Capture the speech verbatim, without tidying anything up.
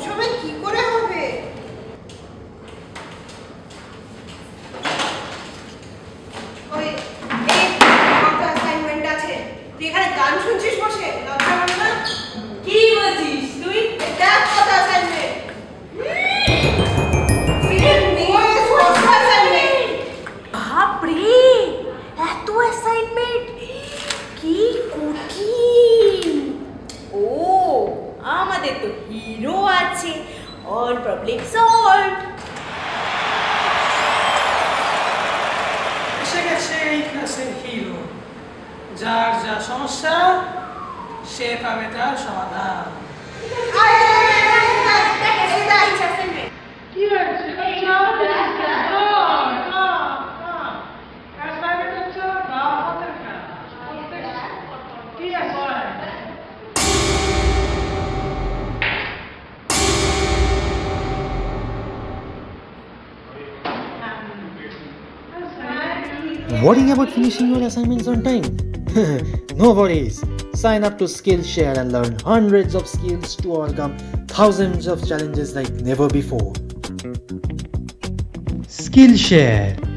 সময় কি করে হবে? ওই এই কত অ্যাসাইনমেন্ট আছে, তুই এখানে গান শুনছিস বসে? লজ্জা করে না? কি বলছিস তুই? এটা কত অ্যাসাইনমেন্ট? বাপরে, এত অ্যাসাইনমেন্ট, কি কঠিন। ও, আমাদের তো হিরো আছে, অল প্রবলেম সলভড। এসে গেছে এই ক্লাসের হিরো, যার যা সমস্যা সে পাবে তার সমাধান। কি হয়েছে? Worrying about finishing your assignments on time? No worries. Sign up to Skillshare and learn hundreds of skills to overcome thousands of challenges like never before. Skillshare.